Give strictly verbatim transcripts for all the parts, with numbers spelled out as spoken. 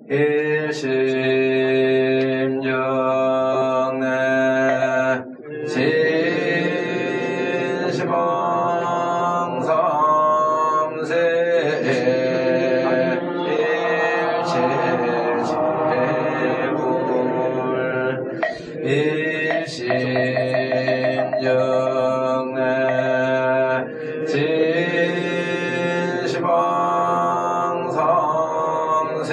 일심정내 진시방삼세 일체불 일심정내 진시방삼세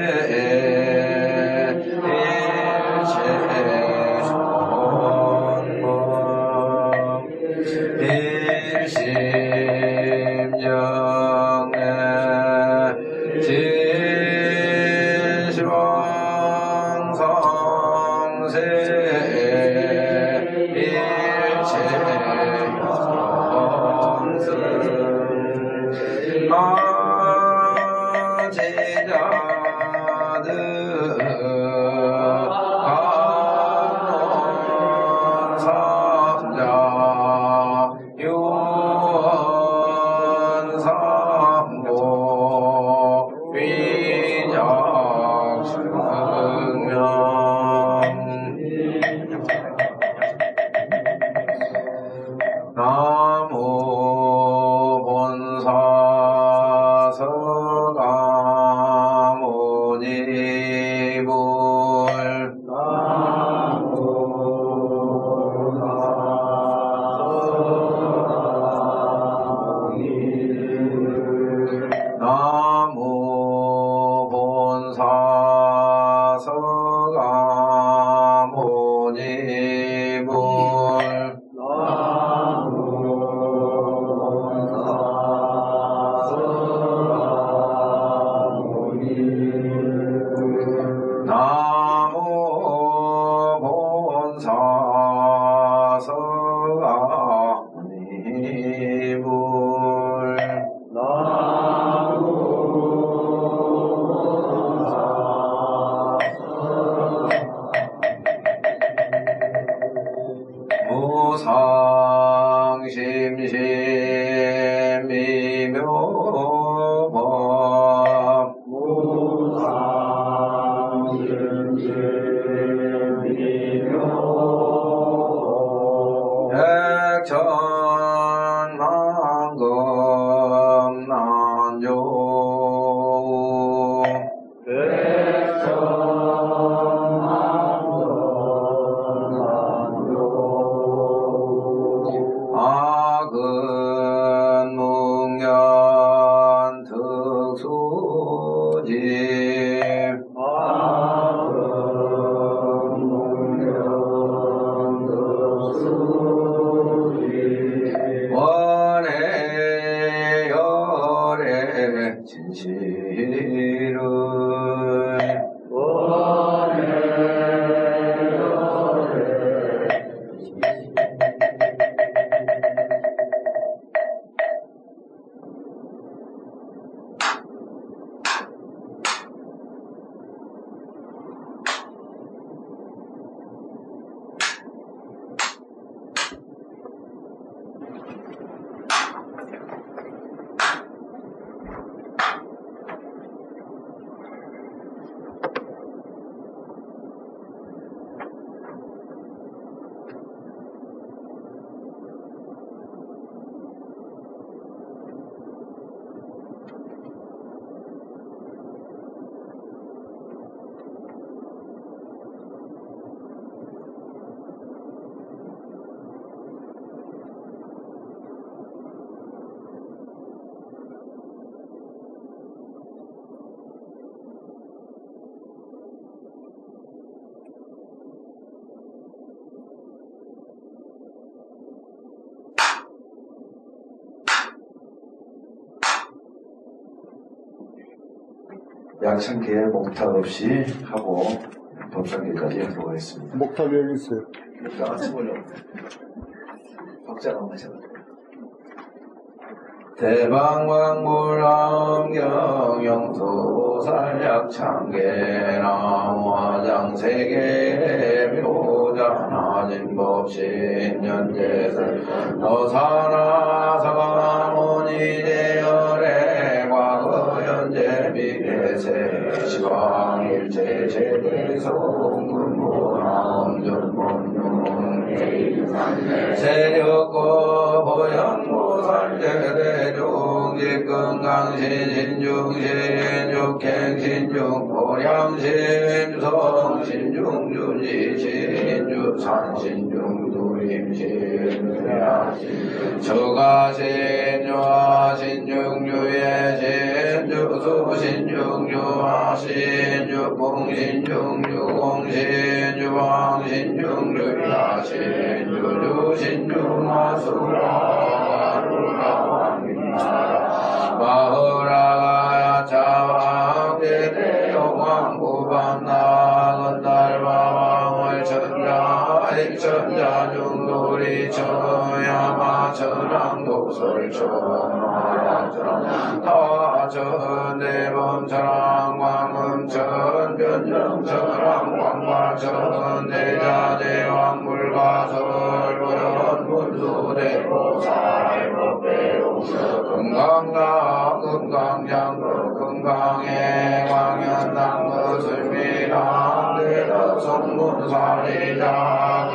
양창기에 목탁 없이 하고 법상기까지 하도록 하겠습니다. 목탁 여기 있어요. 목탁 안 쓰고요. 박자가 마찬가지입니다. 대방광불암경 영수살약창계나무 화장세계 묘자나진법신연재설 너사나사가모니대열의 과거 현재 미래세 시방 세력고 보현보살제대중 직건강신 신중신 육행신중 보량신 성신중 주지신 주산신중 두림신 처가신 유하신 중유예신 주수신 중유하신 주봉신 중유공신 주방신 중유야신 주주신 주마수라 루라왕민나라 마허라가야 차왕대대 영왕구반나 건달바왕을 천자 일천자 중돌이 천야마 천왕도설 천하야천 타천대범 천왕광음 천변정 천왕광과 천대자대왕 물가설 문수대보살법배용 금강당 금강장로 금강해 광연당 거슬미당 대덕성문사리자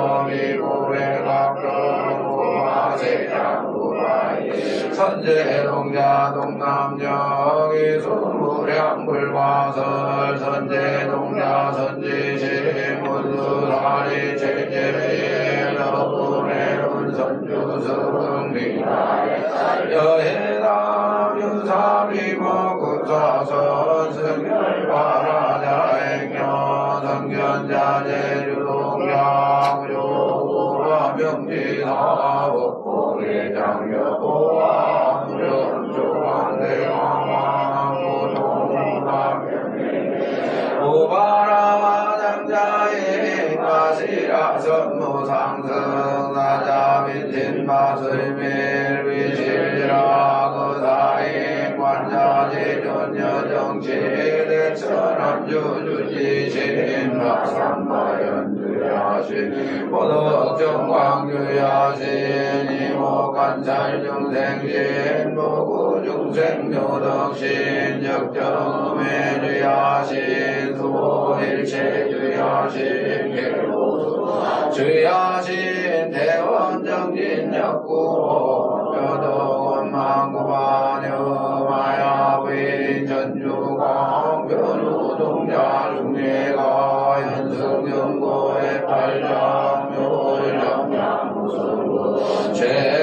급여미고래각경고마세장구바이 선제동자 동남정 이수무량불과설 선제동자 선지시 문수사리 제제리 너분해운 선주승리나에 여해당 유사비먹구사선 승열바라자행여 성견자제주동자 요구와 명지사복고개장여보와 무령조왕대왕왕무동방명리 오바라장자의 가시라 선무상승 나자민진마술밀위실이라 그사인 관자재존여정치 대천암주주지신 낙산마연주야신 보덕정광주야신 이모관찰중생신 무구중생묘덕신 적정매주야신 수일체주야신 계로수 주야신 대원정진역구 여덕원망구반여 마야부인 전주광 변우동자 중례가 연승연고의 팔장묘정양무수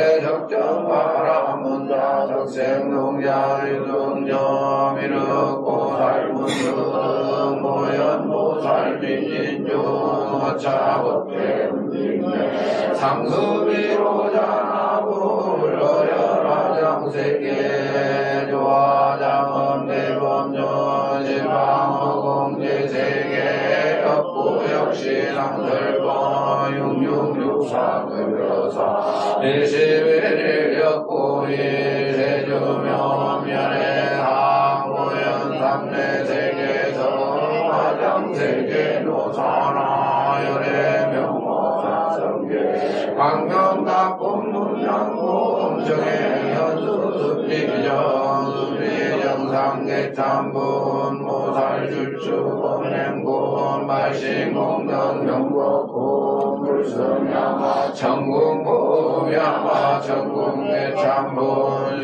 최적정바라문자 적생동자 유동점 이르고 살문등 보현보살빈진중 어차법대 상수비로자나불 어려라장세계 조화장엄대범전 신방어공제세계 역부역시 상설번 육육육사급여사 일십일일 역부일 세주면 면회항보현 삼례세계성 화장세계 노사나 열애명호사성계 광명답본문양고 정해현수습리정 수리정상계참분 모살줄주본행본 발신공덕명법본 불성야마 천궁보야마 천궁계참분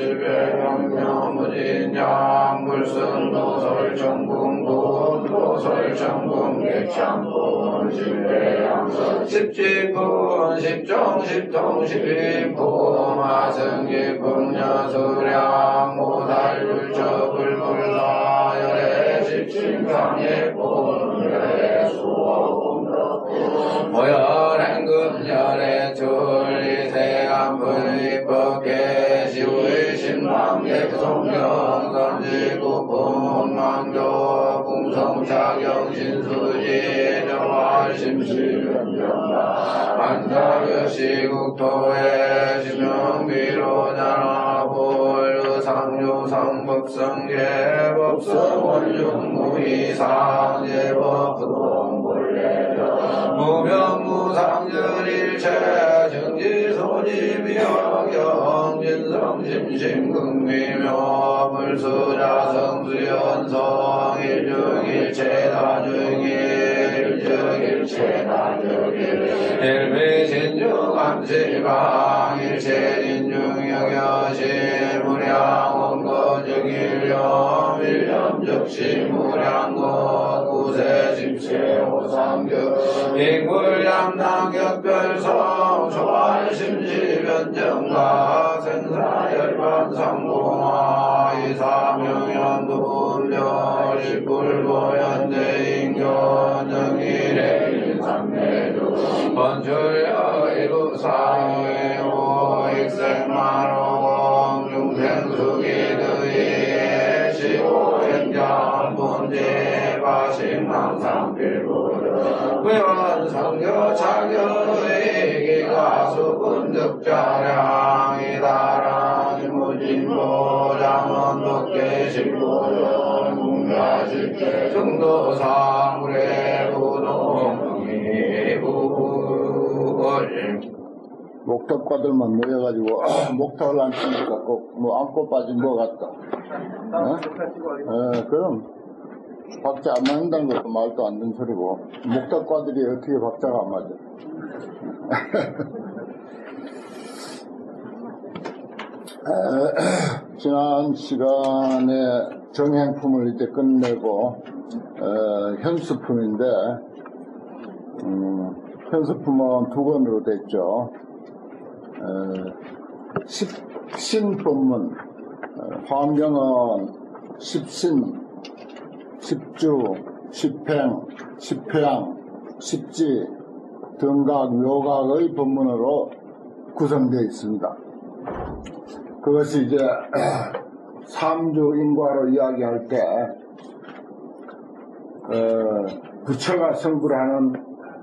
실배경명무진양 불성도설 천궁본 도설 천궁계참분 실배양서 십지분 십종 십통 십인포 마승기 풍녀수량 모살율처 불불사 열애 십신강예 본열애 수어공덕 모열행금 열애 둘리세안불입법계 시의 신망계 성경 던지고 본망조 궁성차경 신수지 정화 심시련정라 안사교시국토에 심명비로자나볼 상유상법성계 법성원중무이상 예법부동본래정 무병무상절일체 정지소지비학경 진성심심극미묘 불수자성수연성 일중일체 다중일 일체 다적일 일비신중감시방 일체인중영여시 무량원거적일념 일념적시 무량거 구세십체 오상격 인굴양당격별성 초안심시변정가 생사열반상공화 이사명연두분별 이불보현대인견 정일의 일삼매주 번출여 이루사회 오익생만호공 중생수기드의 시고행장 문제 바식망상필부르 회원성교 차교의 기가수분득자량 이다랑 무진보 장원독계 식보전 공가실제 중도사물의 부동이 부월 목탁과들만 모여가지고 목탁을 안 치니까 꼭 뭐 안고 빠진 것 같다. 어? 에, 그럼 박자 안 맞는다는 것도 말도 안 되는 소리고 목탁과들이 어떻게 박자가 안 맞아. 에, 지난 시간에 정행품을 이제 끝내고 에, 현수품인데 음, 현수품은 두 권으로 됐죠. 에, 십신법문, 화엄경은 십신, 십주, 십행, 십회양, 십지, 등각, 묘각의 법문으로 구성되어 있습니다. 그것이 이제 삼주인과로 이야기할 때 어, 부처가 성불 하는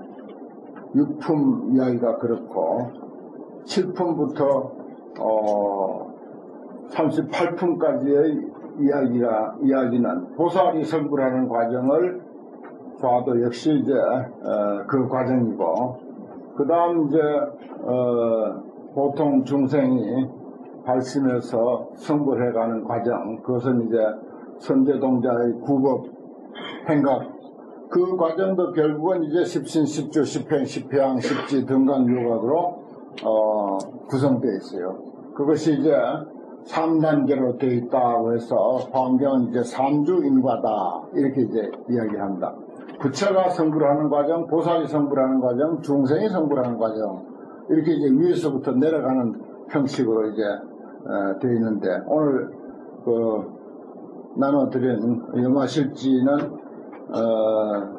육품 이야기가 그렇고 칠품부터 어, 삼십팔 품까지의 이야기가 이야기는 보살이 성불하는 과정을 봐도 역시 이제 어, 그 과정이고 그 다음 이제 어, 보통 중생이 발심해서 성불해가는 과정 그것은 이제 선제동자의 구법 행각 그 과정도 결국은 이제 십신, 십주, 십행, 십회양, 십지 등간 요각으로 어, 구성되어 있어요. 그것이 이제 삼 단계로 되어 있다고 해서 화엄경은 이제 삼주인과다 이렇게 이제 이야기합니다. 부처가 성불하는 과정, 보살이 성불하는 과정, 중생이 성불하는 과정 이렇게 이제 위에서부터 내려가는 형식으로 이제 어, 되어 있는데 오늘 그 나눠드린 염화실지는 어,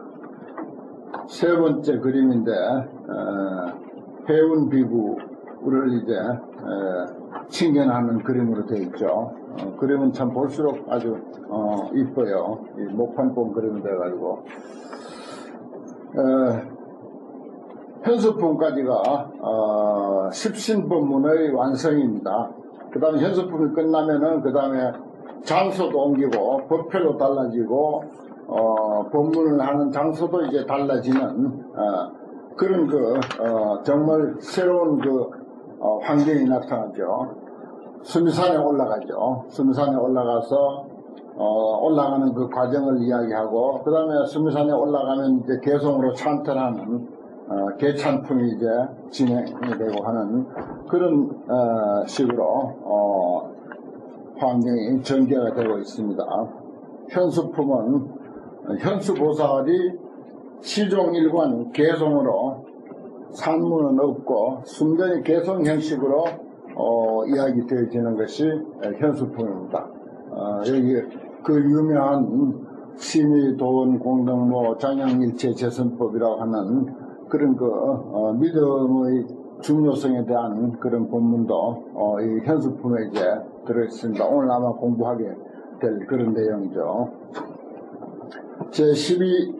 세 번째 그림인데 어, 해운 비구를 이제 어, 칭견하는 그림으로 되어 있죠. 어, 그림은 참 볼수록 아주 어, 이뻐요. 이 목판본 그림이 돼가지고 어, 현수품까지가 어, 십신법문의 완성입니다. 그 다음에 현수품이 끝나면은 그 다음에 장소도 옮기고 법회로 달라지고 어, 법문을 하는 장소도 이제 달라지는 어, 그런 그 어, 정말 새로운 그 어, 환경이 나타나죠. 수미산에 올라가죠. 수미산에 올라가서 어, 올라가는 그 과정을 이야기하고 그 다음에 수미산에 올라가면 이제 개성으로 찬탄하는 어, 개찬풍이 이제 진행이 되고 하는 그런 어, 식으로 어, 환경이 전개가 되고 있습니다. 현수품은 현수보살이 시종일관 개성으로 산문은 없고 순전히 개성 형식으로 어, 이야기되어지는 것이 현수품입니다. 어, 여기 그 유명한 심의도원 공덕모 장양일체 재선법이라고 하는 그런 그 어, 믿음의 중요성에 대한 그런 본문도 어, 이 현수품에 이제 들어있습니다. 오늘 아마 공부하게 될 그런 내용이죠. 제십이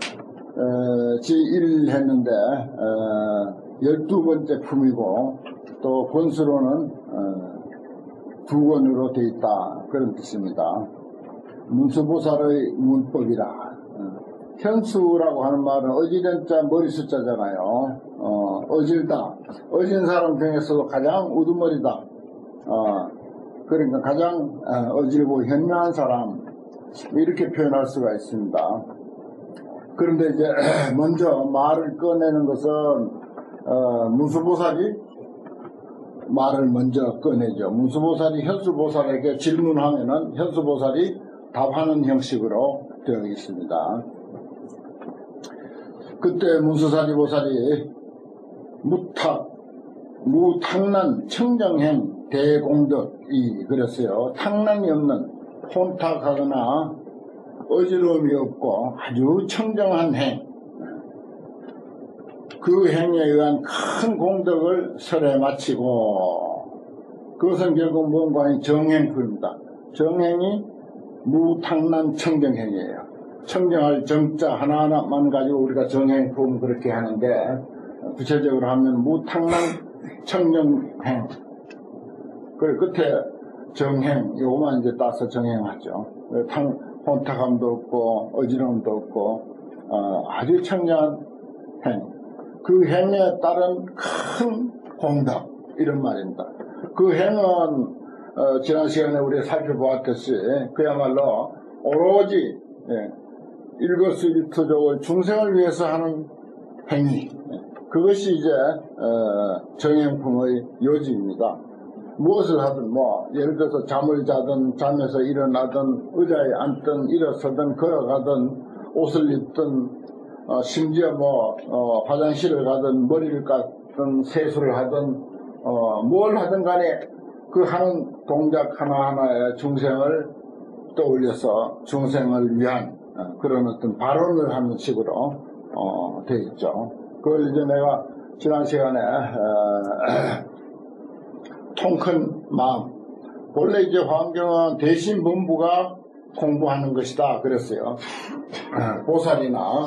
지일 했는데 어, 열두 번째 품이고 또 권수로는 어, 두 권으로 되어 있다 그런 뜻입니다. 문수보살의 문법이라 어, 현수라고 하는 말은 어지른자 머리 숫자잖아요. 어, 어질다. 어진 사람 중에서도 가장 우두머리다. 어, 그러니까 가장 어, 어질고 현명한 사람 이렇게 표현할 수가 있습니다. 그런데 이제 먼저 말을 꺼내는 것은 어, 문수보살이 말을 먼저 꺼내죠. 문수보살이 현수보살에게 질문하면은 현수보살이 답하는 형식으로 되어 있습니다. 그때 문수사리 보살이 무탁, 무탕난 청정행 대공덕이 그랬어요. 탕난이 없는 혼탁하거나 어지러움이 없고 아주 청정한 행, 그 행에 의한 큰 공덕을 설에 마치고, 그것은 결국 뭔가 정행입니다. 정행이 무탕난 청정행이에요. 청정할 정자 하나하나만 가지고 우리가 정행품 그렇게 하는데, 구체적으로 하면 무탕난 청정행. 그 끝에 정행, 요거만 이제 따서 정행하죠. 탕, 혼탁함도 없고, 어지러움도 없고, 어, 아주 청정한 행. 그 행에 따른 큰 공덕, 이런 말입니다. 그 행은, 어, 지난 시간에 우리가 살펴보았듯이, 그야말로 오로지, 예, 일거수일투족을 중생을 위해서 하는 행위. 그것이 이제, 어, 정행품의 요지입니다. 무엇을 하든, 뭐, 예를 들어서 잠을 자든, 잠에서 일어나든, 의자에 앉든, 일어서든, 걸어가든, 옷을 입든, 어, 심지어 뭐, 어, 화장실을 가든, 머리를 깎든, 세수를 하든, 어, 뭘 하든 간에 그 하는 동작 하나하나에 중생을 떠올려서 중생을 위한 어, 그런 어떤 발언을 하는 식으로, 어, 돼 있죠. 그걸 이제 내가 지난 시간에, 어, 통 큰 마음. 원래 이제 환경은 대신 범부가 공부하는 것이다. 그랬어요. 보살이나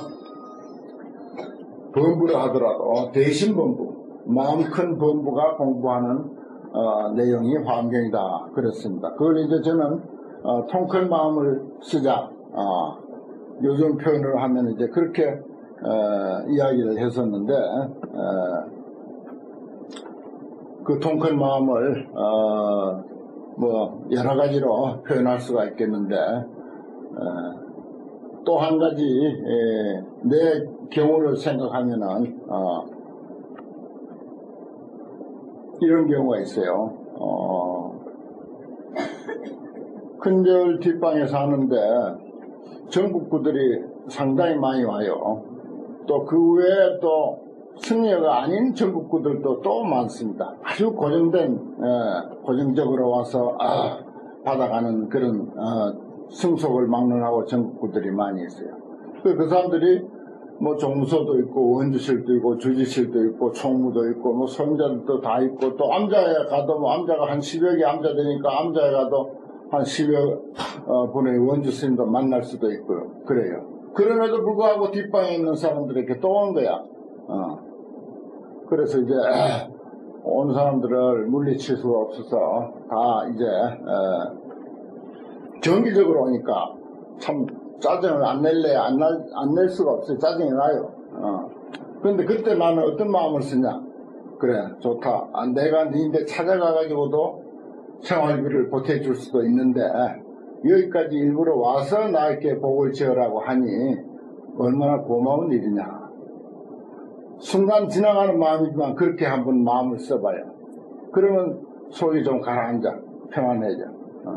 범부를 하더라도 대신 범부, 마음 큰 범부가 공부하는 어, 내용이 환경이다. 그랬습니다. 그걸 이제 저는 어, 통 큰 마음을 쓰자. 어, 요즘 표현을 하면 이제 그렇게 어, 이야기를 했었는데, 어, 그 통 큰 마음을 어, 뭐 여러 가지로 표현할 수가 있겠는데, 어, 또 한 가지 에, 내 경우를 생각하면은 어, 이런 경우가 있어요. 어, 큰절 뒷방에 사는데 전국구들이 상당히 많이 와요. 또 그 외에 또 승려가 아닌 전국구들도 또 많습니다. 아주 고정된, 에, 고정적으로 와서 아, 받아가는 그런 어, 승속을 막론하고 전국구들이 많이 있어요. 그, 그 사람들이 뭐 종무소도 있고 원주실도 있고 주지실도 있고 총무도 있고 뭐 손자들도 다 있고, 또 암자에 가도 뭐 암자가 한 십여 개 암자 되니까 암자에 가도 한 십여 어, 분의 원주 스님도 만날 수도 있고요. 그래요. 그럼에도 불구하고 뒷방에 있는 사람들에게 또 온 거야. 어. 그래서 이제 온 사람들을 물리칠 수가 없어서 다 이제 에, 정기적으로 오니까 참 짜증을 안 낼래 안 낼 수가 없어요. 짜증이 나요. 어. 그런데 그때 나는 어떤 마음을 쓰냐. 그래 좋다. 아, 내가 니인데 찾아가가지고도 생활비를 보태줄 수도 있는데 여기까지 일부러 와서 나에게 복을 지으라고 하니 얼마나 고마운 일이냐. 순간 지나가는 마음이지만 그렇게 한번 마음을 써봐요. 그러면 속이 좀 가라앉아. 평안해져. 어.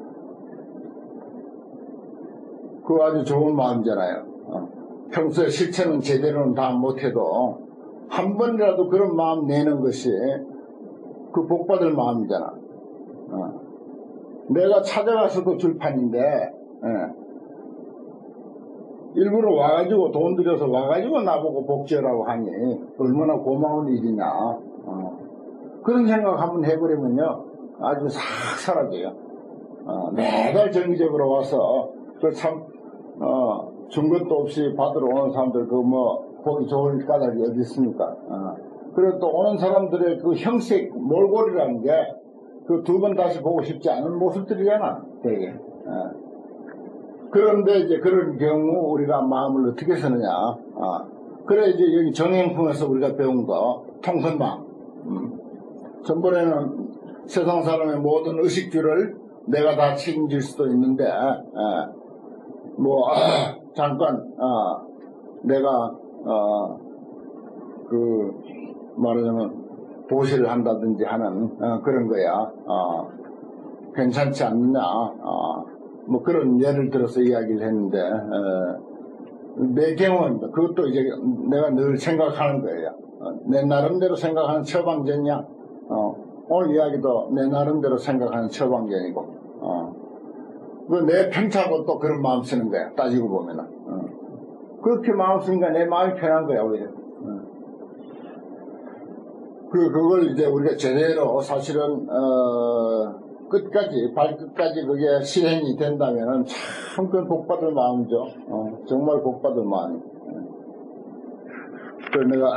그거 아주 좋은 마음이잖아요. 어. 평소에 실천은 제대로는 다 못해도 한 번이라도 그런 마음 내는 것이 그 복받을 마음이잖아. 어. 내가 찾아가서도 줄판인데 예. 일부러 와가지고 돈 들여서 와가지고 나보고 복지하라고 하니 얼마나 고마운 일이냐. 어. 그런 생각 한번 해버리면요 아주 싹 사라져요. 어, 매달 정기적으로 와서 그 참 어, 준 것도 없이 받으러 오는 사람들 그 뭐 보기 좋을 까닭이 어디 있습니까. 어. 그리고 또 오는 사람들의 그 형식 몰골이라는 게 그 두 번 다시 보고 싶지 않은 모습들이잖아 되게. 어. 그런데 이제 그런 경우 우리가 마음을 어떻게 쓰느냐. 아, 그래 이제 여기 정행품에서 우리가 배운 거 통선마음. 음. 전번에는 세상 사람의 모든 의식주를 내가 다 책임질 수도 있는데 아, 뭐 아, 잠깐 아, 내가 어, 그 말하자면 보시를 한다든지 하는 어, 그런 거야. 어, 괜찮지 않느냐. 어, 뭐 그런 예를 들어서 이야기를 했는데 어, 내 경우는 그것도 이제 내가 늘 생각하는 거예요. 어, 내 나름대로 생각하는 처방전이야. 어, 오늘 이야기도 내 나름대로 생각하는 처방전이고 어, 내 편차고 또 그런 마음 쓰는 거야. 따지고 보면은 어. 그렇게 마음 쓰니까 내 마음이 편한 거야 오히려. 그, 그걸 이제 우리가 제대로 사실은, 어, 끝까지, 발끝까지 그게 실행이 된다면은 참 그 복받을 마음이죠. 어, 정말 복받을 마음이. 그래서 내가,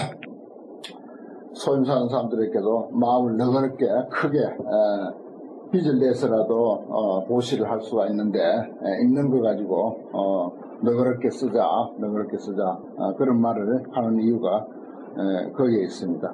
소임사는 사람들에게도 마음을 너그럽게, 크게, 에, 빚을 내서라도, 어, 보시를 할 수가 있는데, 에, 있는 거 가지고, 어, 너그럽게 쓰자, 너그럽게 쓰자, 어, 그런 말을 하는 이유가, 에, 거기에 있습니다.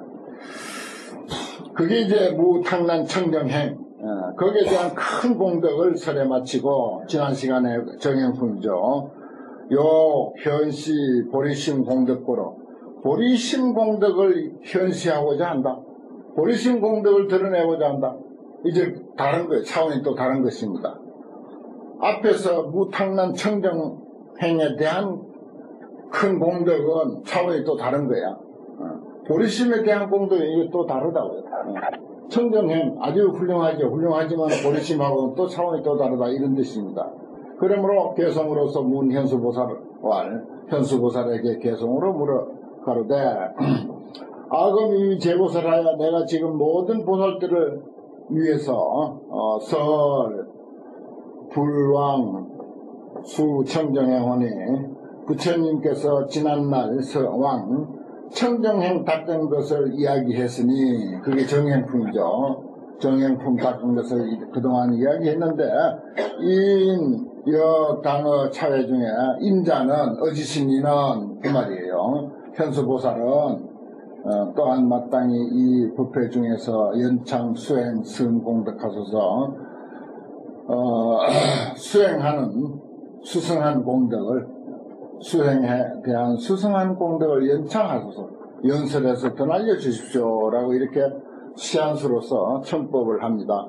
그게 이제 무탕난 청정행, 어, 거기에 대한 큰 공덕을 설에 마치고 지난 시간에 정행품이죠. 요 현시 보리심 공덕고로 보리심 공덕을 현시하고자 한다. 보리심 공덕을 드러내고자 한다. 이제 다른 거예요. 차원이 또 다른 것입니다. 앞에서 무탕난 청정행에 대한 큰 공덕은 차원이 또 다른 거야. 보리심에 대한 공덕이 이게 또 다르다고요. 청정행 아주 훌륭하죠. 훌륭하지만 보리심하고는 또 차원이 또 다르다 이런 뜻입니다. 그러므로 개성으로서 문 현수보살을 현수보살에게 개성으로 물어 가로되 아금 이 제보살하여 내가 지금 모든 보살들을 위해서 어, 설, 불왕, 수, 청정행원이 부처님께서 지난날 서왕 청정행 닦은 것을 이야기했으니 그게 정행품이죠. 정행품 닦은 것을 그동안 이야기했는데 인, 여, 당어 차회 중에 인자는 어지신이는 그 말이에요. 현수보살은 어, 또한 마땅히 이 부패 중에서 연창 수행 승 공덕하소서 어, 수행하는 수승한 공덕을 수행에 대한 수승한 공덕을 연창하소서 연설해서 더 날려주십시오 라고 이렇게 시안수로서 청법을 합니다.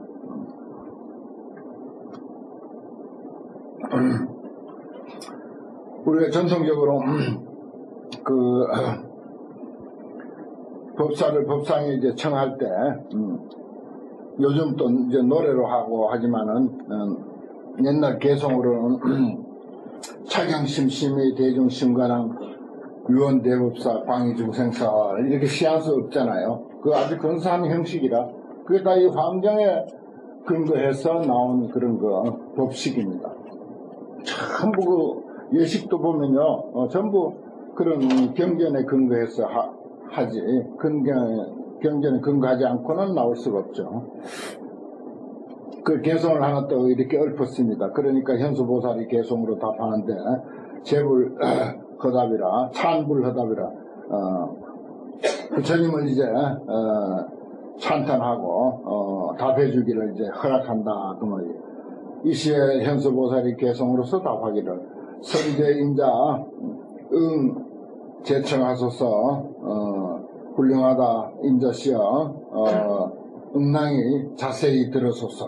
우리가 전통적으로 그 법사를 법상에 이제 청할 때 음, 요즘 또 이제 노래로 하고 하지만은 음, 옛날 개성으로는 차경심심이 대중심가랑 유언대법사 광의중생사 이렇게 시한수 없잖아요. 그 아주 근사한 형식이라 그게 다 이 환경에 근거해서 나온 그런 거 법식입니다. 전부 그 예식도 보면요 어, 전부 그런 경전에 근거해서 하, 하지 근경, 경전에 근거하지 않고는 나올 수가 없죠. 그 개성을 하나 또 이렇게 읊었습니다. 그러니까 현수보살이 개성으로 답하는데 제불 허답이라 찬불 허답이라 어, 부처님을 이제 어, 찬탄하고 어, 답해주기를 이제 허락한다 그 말이에요. 이 시에 현수보살이 개성으로서 답하기를 선제인자 응 제청하소서 어, 훌륭하다 인자시여 어, 응낭이 자세히 들어소서.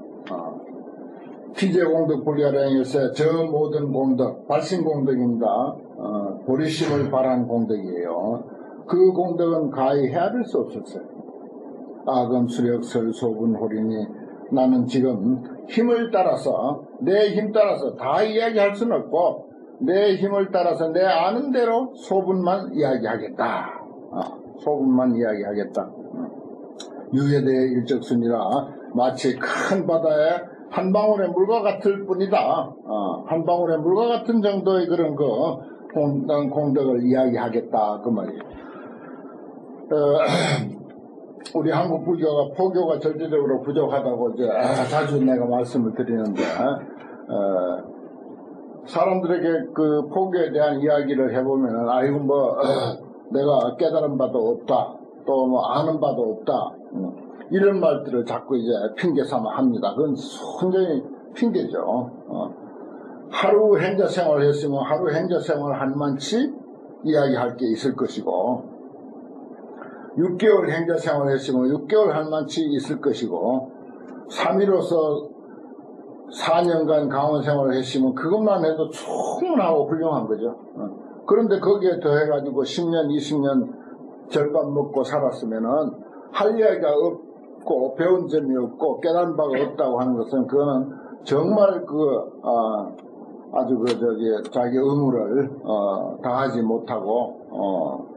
피제공덕 불가량일세 저 모든 공덕 발신공덕입니다. 어, 보리심을 바란 공덕이에요. 그 공덕은 가히 헤아릴 수 없었어요. 아금 수력설 소분 호리니 나는 지금 힘을 따라서 내 힘 따라서 다 이야기할 수는 없고 내 힘을 따라서 내 아는 대로 소분만 이야기하겠다. 어, 소분만 이야기하겠다. 어. 유에 대해 일적순이라 마치 큰 바다에 한 방울의 물과 같을 뿐이다. 어, 한 방울의 물과 같은 정도의 그런 그 공덕, 공덕을 이야기하겠다 그 말이에요. 어, 우리 한국 불교가 포교가 절대적으로 부족하다고 이제 자주 내가 말씀을 드리는데 어, 사람들에게 그 포교에 대한 이야기를 해보면은 아이고 뭐 어, 내가 깨달은 바도 없다. 또 뭐 아는 바도 없다. 음. 이런 말들을 자꾸 이제 핑계 삼아 합니다. 그건 순전히 핑계죠. 어. 하루 행자 생활을 했으면 하루 행자 생활 한 만치 이야기할 게 있을 것이고, 육 개월 행자 생활을 했으면 육 개월 한 만치 있을 것이고, 삼 일로서 사 년간 강원 생활을 했으면 그것만 해도 충분하고 훌륭한 거죠. 그런데 거기에 더해가지고 십 년, 이십 년 절반 먹고 살았으면은 할 이야기가 없고 배운 점이 없고 깨달은 바가 없다고 하는 것은 그거는 정말 그, 어, 아주 그, 저기, 자기 의무를, 어, 다하지 못하고, 어,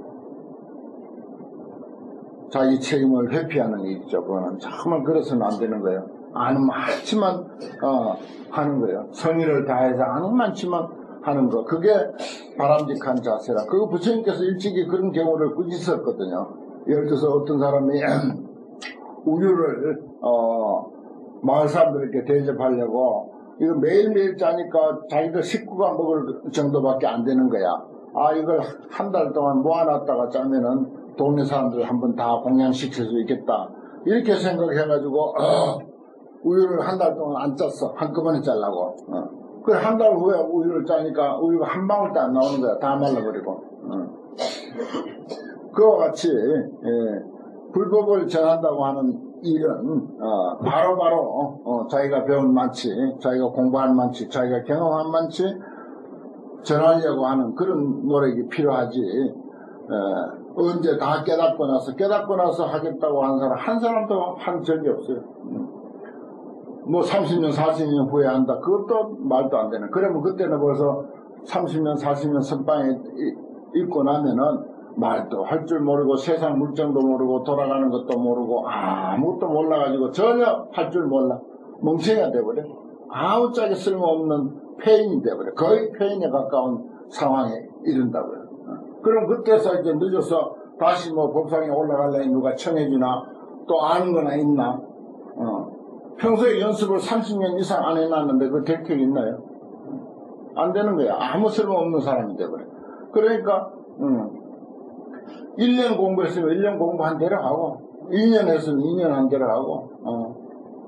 자기 책임을 회피하는 일이죠. 그거는 정말 그래서는 안 되는 거예요. 아는 많지만, 어, 하는 거예요. 성의를 다해서 아는 많지만 하는 거. 그게 바람직한 자세라. 그거 부처님께서 일찍이 그런 경우를 꾸짖었거든요. 예를 들어서 어떤 사람이 우유를, 어, 마을 사람들에게 대접하려고 이거 매일매일 짜니까 자기들 식구가 먹을 정도밖에 안 되는 거야. 아, 이걸 한 달 동안 모아놨다가 짜면은 동네 사람들 한번 다 공양시킬 수 있겠다. 이렇게 생각해가지고, 어, 우유를 한 달 동안 안 짰어. 한꺼번에 짜려고. 어. 그래, 한 달 후에 우유를 짜니까 우유가 한 방울도 안 나오는 거야. 다 말라버리고. 어. 그와 같이, 예, 불법을 전한다고 하는 일은 어, 바로바로 바로, 어, 자기가 배운 만치, 자기가 공부한 만치, 자기가 경험한 만치 전하려고 하는 그런 노력이 필요하지. 에, 언제 다 깨닫고 나서 깨닫고 나서 하겠다고 하는 사람 한 사람도 한 적이 없어요. 뭐 삼십 년 사십 년 후에 한다, 그것도 말도 안 되는. 그러면 그때는 벌써 삼십 년 사십 년 선방에 있고 나면은 말도 할 줄 모르고 세상 물정도 모르고 돌아가는 것도 모르고 아무것도 몰라가지고 전혀 할 줄 몰라. 멍청이가 돼버려. 아무 짝에 쓸모없는 폐인이 돼버려. 거의 폐인에 가까운 상황에 이른다고요. 그럼 그때서 이제 늦어서 다시 뭐 법상에 올라가려니 누가 청해주나 또 아는 거나 있나. 어. 평소에 연습을 삼십 년 이상 안 해놨는데 그 될 게 있나요? 안 되는 거야. 아무 쓸모없는 사람이 돼버려. 그러니까 음. 일 년 공부했으면 일 년 공부한 대로 하고, 이 년 했으면 이 년 한 대로 하고, 어.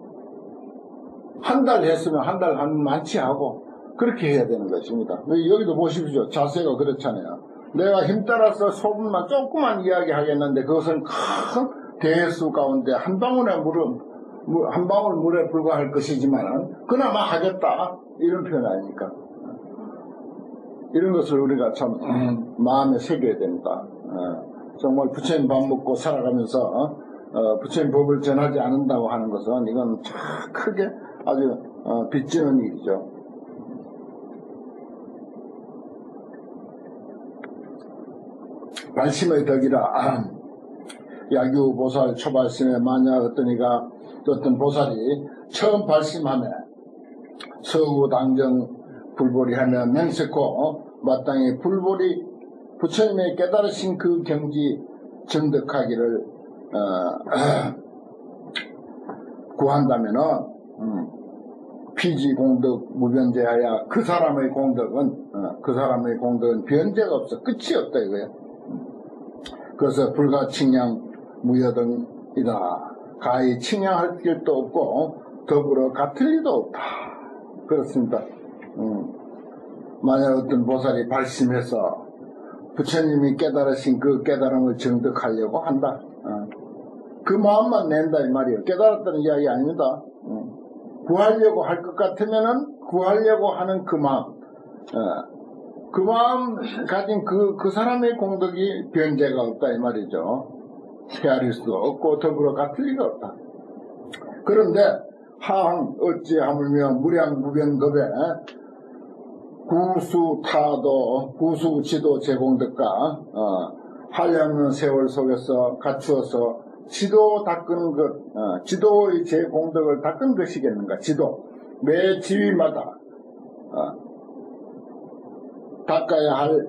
한 달 했으면 한 달 한 만치 하고, 그렇게 해야 되는 것입니다. 여기도 보십시오. 자세가 그렇잖아요. 내가 힘 따라서 소분만 조그만 이야기 하겠는데, 그것은 큰 대수 가운데 한 방울의 물은, 물, 한 방울 물에 불과할 것이지만, 그나마 하겠다. 이런 표현 아닙니까? 이런 것을 우리가 참, 음, 마음에 새겨야 됩니다. 어. 정말 부처님 밥 먹고 살아가면서 어, 부처님 법을 전하지 않는다고 하는 것은 이건 참 크게 아주 어, 빚지는 일이죠. 발심의 덕이라 아, 야규 보살 초발심에 만약 어떤 이가 어떤 보살이 처음 발심하면 서구 당정 불보리 하며 맹세코 어, 마땅히 불보리 부처님의 깨달으신 그 경지 정득하기를 어, 구한다면은 음, 피지 공덕 무변제하야 그 사람의 공덕은 어, 그 사람의 공덕은 변제가 없어. 끝이 없다 이거야. 그래서 불가 칭양 무여등이다. 가히 칭양할 길도 없고 더불어 같을 리도 없다. 그렇습니다. 음, 만약 어떤 보살이 발심해서 부처님이 깨달으신 그 깨달음을 정득하려고 한다. 어. 그 마음만 낸다 이 말이에요. 깨달았다는 이야기 아닙니다. 어. 구하려고 할 것 같으면은 구하려고 하는 그 마음, 어. 그 마음 가진 그, 그 사람의 공덕이 변제가 없다 이 말이죠. 헤아릴 수도 없고 더불어 같을 리가 없다. 그런데 하항 어찌 하물며 무량무변급에 구수타도 구수지도 제공덕과 어, 한량은 세월 속에서 갖추어서 지도 닦은 것, 어, 지도의 제공덕을 닦은 것이겠는가. 지도 매 지위마다 어, 닦아야 할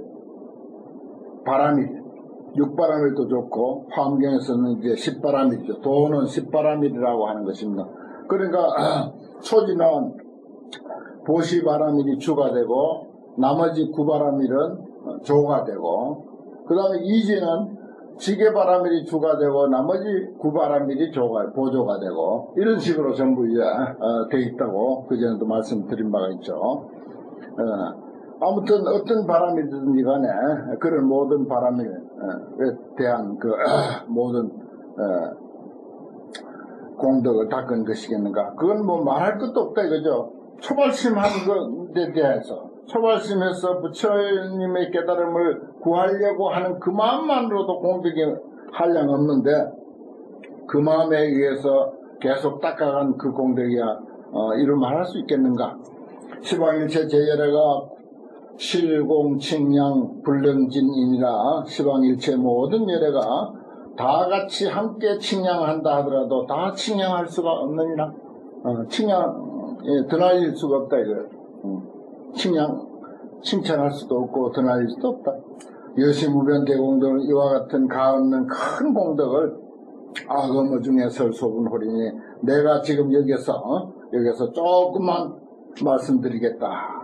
바람일, 육바람일도 좋고 환경에서는 이제 십바람일이죠. 도는 십바람일이라고 하는 것입니다. 그러니까 어, 초지는 보시바람일이 주가 되고 나머지 구바람일은 조가 되고 그 다음에 이지는 지게바라밀이 주가 되고 나머지 구바라밀이 조가, 보조가 되고 이런 식으로 전부 이제 어, 돼 있다고 그전에도 말씀드린 바가 있죠. 어, 아무튼 어떤 바라밀이든지 간에 그런 모든 바라밀에 대한 그 모든 어, 공덕을 닦은 것이겠는가. 그건 뭐 말할 것도 없다 이거죠. 초발심하는 것에 대해서 초발심에서 부처님의 깨달음을 구하려고 하는 그 마음만으로도 공덕이 한량 없는데 그 마음에 의해서 계속 닦아간 그 공덕이야 어, 이를 말할 수 있겠는가. 시방일체 제열애가 실공칭량 불능진이니라. 시방일체 모든 열애가 다 같이 함께 칭량한다 하더라도 다 칭량할 수가 없느니라. 어, 칭량 예, 드날릴 수가 없다 이거예요. 음. 칭량, 칭찬할 수도 없고 드날릴 수도 없다. 여시무변 대공덕을 이와 같은 가없는 큰 공덕을 악어머 중에 설소분호리니 내가 지금 여기서 어? 여기서 조금만 말씀드리겠다.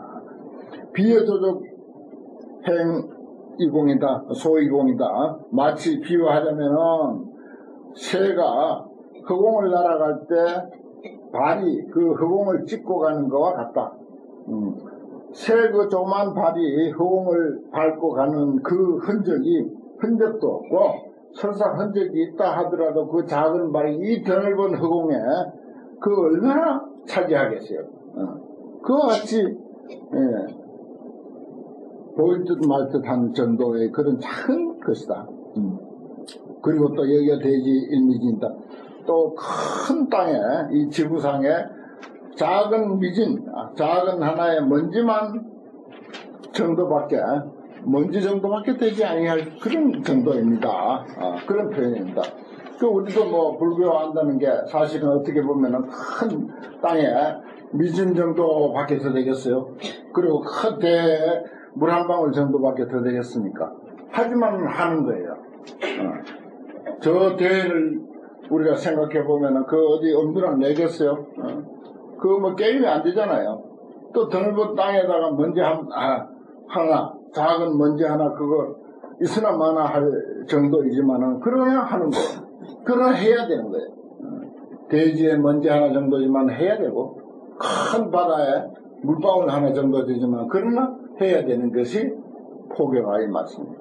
비여조적 행이공이다, 소이공이다. 마치 비유하자면은 새가 허공을 날아갈 때 발이 그 허공을 찍고 가는 것과 같다. 음. 새 그 조그만 발이 허공을 밟고 가는 그 흔적이 흔적도 없고 설사 흔적이 있다 하더라도 그 작은 발이 이 드넓은 허공에 그 얼마나 차지하겠어요. 어. 그와 같이 예, 보일 듯 말 듯한 정도의 그런 작은 것이다. 음. 그리고 또 여기가 대지 일미진이다. 또 큰 땅에 이 지구상에 작은 미진, 작은 하나의 먼지만 정도밖에 먼지 정도밖에 되지 아니할 그런 정도입니다. 아, 그런 표현입니다. 그 우리도 뭐 불교한다는 게 사실은 어떻게 보면은 큰 땅에 미진 정도밖에 더 되겠어요. 그리고 큰 대에 물 한 방울 정도밖에 더 되겠습니까? 하지만 하는 거예요. 어. 저 대를 우리가 생각해 보면은 그 어디 엄두랑 내겠어요? 어. 그거 뭐 게임이 안 되잖아요. 또 드넓은 땅에다가 먼지 한, 아, 하나, 작은 먼지 하나 그거 있으나 마나 할 정도이지만은 그러나 하는 거예요. 그러나 해야 되는 거예요. 대지에 먼지 하나 정도지만 해야 되고 큰 바다에 물방울 하나 정도 되지만 그러나 해야 되는 것이 포교가의 말씀입니다.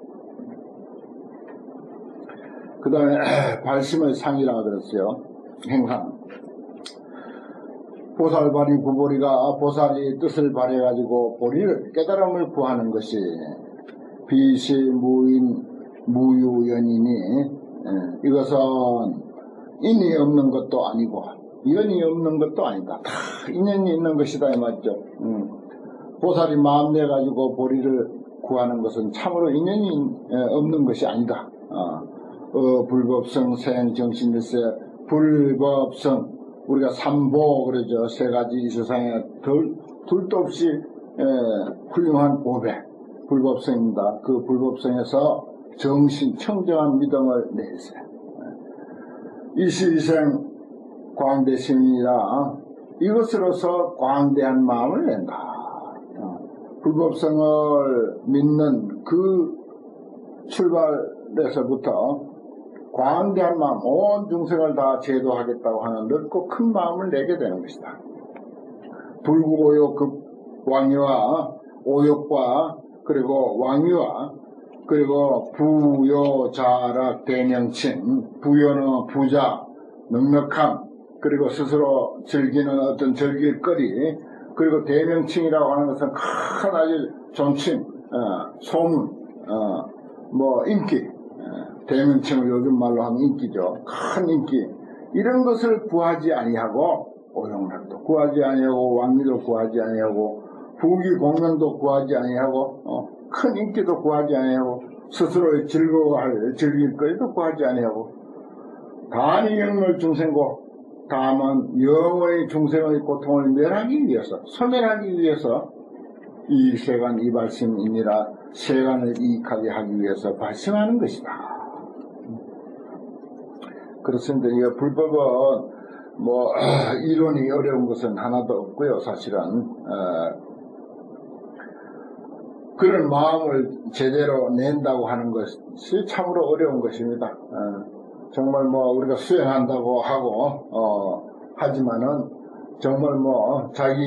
그 다음에 발심의 상이라고 그랬어요. 행상. 보살발이 구보리가 보살이 뜻을 발해가지고 보리를 깨달음을 구하는 것이 비시 무인 무유연이니 이것은 인이 없는 것도 아니고 연이 없는 것도 아니다. 다 인연이 있는 것이다 이 말이죠. 음. 보살이 마음 내가지고 보리를 구하는 것은 참으로 인연이 없는 것이 아니다. 어, 어 불법성 생정신일세 불법성 우리가 삼보 그러죠. 세 가지 이 세상에 덜, 둘도 없이 에, 훌륭한 보배 불법성입니다. 그 불법성에서 정신 청정한 믿음을 내세요. 이시이생 광대심이라 이것으로서 광대한 마음을 낸다. 불법성을 믿는 그 출발에서부터 광대한 마음, 온 중생을 다 제도하겠다고 하는 넓고 큰 마음을 내게 되는 것이다. 불구오욕 급왕유와 오욕과 그리고 왕유와 그리고 부요 자락 대명칭 부요는 부자 넉넉함 그리고 스스로 즐기는 어떤 즐길거리 그리고 대명칭이라고 하는 것은 큰 아주 존칭 어, 소문 어, 뭐 인기 대명칭을 요즘 말로 하면 인기죠. 큰 인기 이런 것을 구하지 아니하고 오용락도 구하지 아니하고 왕미도 구하지 아니하고 부귀 공명도 구하지 아니하고 어, 큰 인기도 구하지 아니하고 스스로의 즐거워할 즐길거리도 구하지 아니하고 단이 영물 중생고 다만 영원히 중생의 고통을 멸하기 위해서 소멸하기 위해서 이 세간 이 발심이니라 세간을 이익하게 하기 위해서 발생하는 것이다. 그렇습니다. 이 불법은 뭐 이론이 어려운 것은 하나도 없고요. 사실은 어, 그런 마음을 제대로 낸다고 하는 것이 참으로 어려운 것입니다. 어, 정말 뭐 우리가 수행한다고 하고 어, 하지만은 정말 뭐 자기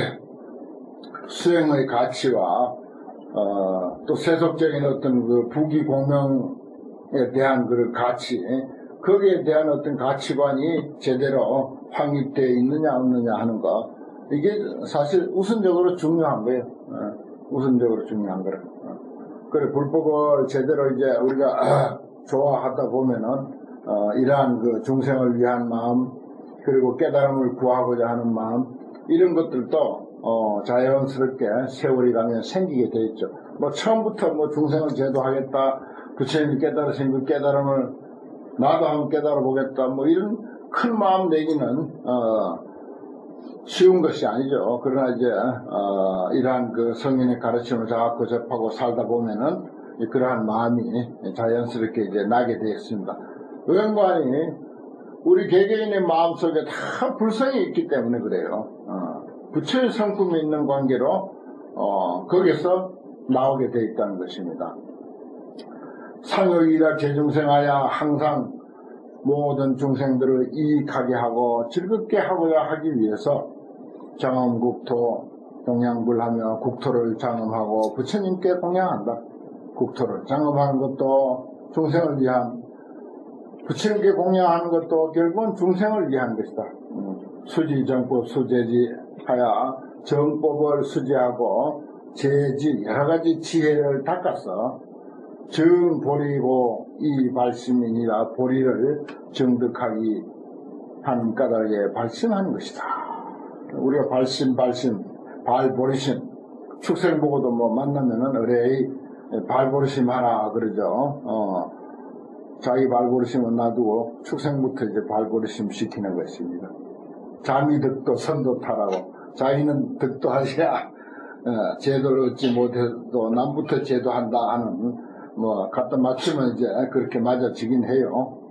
수행의 가치와 어, 또 세속적인 어떤 그 부귀공명에 대한 그 가치, 거기에 대한 어떤 가치관이 제대로 확립되어 있느냐 없느냐 하는 거, 이게 사실 우선적으로 중요한 거예요. 어. 우선적으로 중요한 거라. 그래, 불법을 제대로 이제 우리가 좋아하다 보면은, 어, 이러한 그 중생을 위한 마음, 그리고 깨달음을 구하고자 하는 마음, 이런 것들도, 어, 자연스럽게 세월이 가면 생기게 돼 있죠. 뭐, 처음부터 뭐 중생을 제도하겠다, 부처님이 깨달으신 그 깨달음을 나도 한번 깨달아 보겠다, 뭐 이런 큰 마음 내기는, 어, 쉬운 것이 아니죠. 그러나 이제 어, 이러한 그 성인의 가르침을 자꾸 접하고 살다 보면은 그러한 마음이 자연스럽게 이제 나게 되었습니다. 의원관이 우리 개개인의 마음 속에 다 불성이 있기 때문에 그래요. 어, 부처의 성품이 있는 관계로 어, 거기서 나오게 되어 있다는 것입니다. 상여이라 제중생하여 항상 모든 중생들을 이익하게 하고 즐겁게 하고자 하기 위해서 장엄국토 동양불하며 국토를 장엄하고 부처님께 공양한다. 국토를 장엄하는 것도 중생을 위한, 부처님께 공양하는 것도 결국은 중생을 위한 것이다. 수지정법 수제지하여 정법을 수지하고 제지 여러가지 지혜를 닦아서 정보리고 이 발심이니라 보리를 정득하기 하는 까닭에 발심하는 것이다. 우리가 발심, 발심, 발보리심, 축생 보고도 뭐 만나면은 의뢰의 발보리심 하라 그러죠. 어, 자기 발보리심은 놔두고 축생부터 이제 발보리심 시키는 것입니다. 자미 득도 선도 타라고. 자기는 득도하셔야 어, 제도를 얻지 못해도 남부터 제도한다 하는, 뭐 갖다 맞추면 이제 그렇게 맞아지긴 해요.